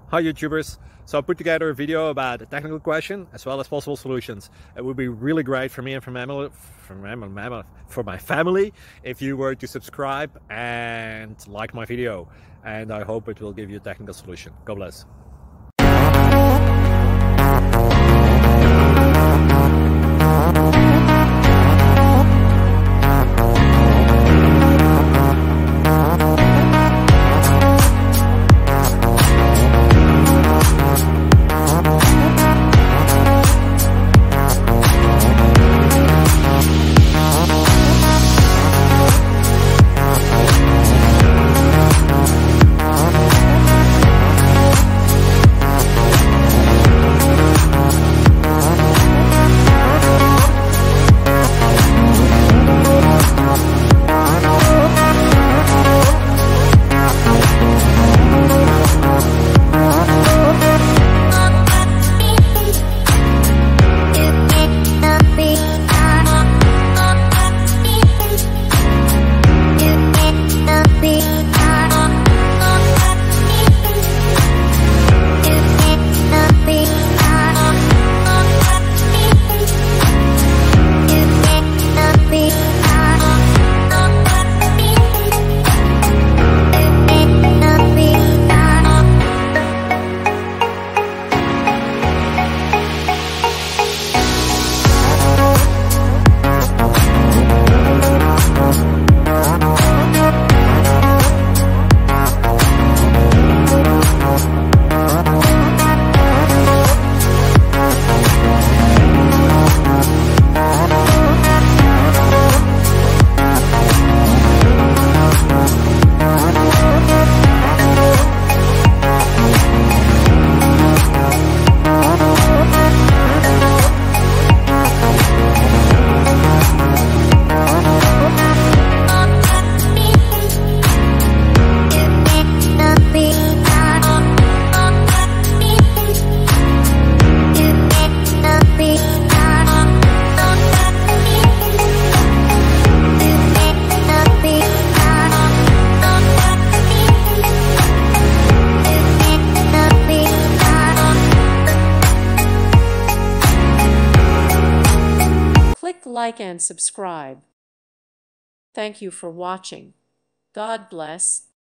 Hi YouTubers! So I put together a video about a technical question as well as possible solutions. It would be really great for me and for my family if you were to subscribe and like my video, and I hope it will give you a technical solution. God bless. Like and subscribe. Thank you for watching. God bless.